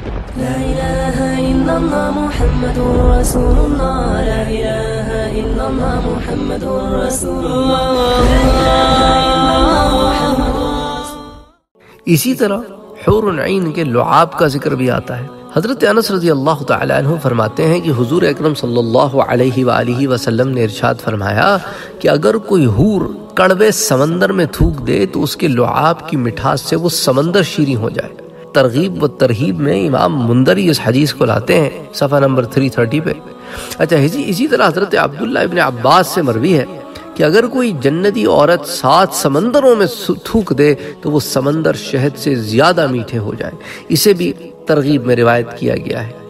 لا إله إلا الله محمد رسول الله لا إله إلا الله محمد رسول الله لا إله إلا الله محمد رسول. اسی طرح حور العین کے لعاب کا ذکر بھی آتا ہے. حضرت انس رضی اللہ تعالی عنہ فرماتے ہیں کہ حضور اکرم صلی اللہ علیہ وآلہ وسلم نے ارشاد فرمایا کہ اگر کوئی حور کڑوے سمندر میں تھوک دے تو اس کے لعاب کی مٹھاس سے وہ سمندر شیریں ہو جائے. ترغیب و ترہیب میں امام مندری اس حدیث کو لاتے ہیں صفحہ نمبر 330 پہ. اچھا، اسی طرح حضرت عبداللہ ابن عباس سے مروی ہے کہ اگر کوئی جنتی عورت 7 سمندروں میں تھوک دے تو وہ سمندر شہد سے زیادہ میٹھے ہو جائیں. اسے بھی ترغیب میں روایت کیا گیا ہے.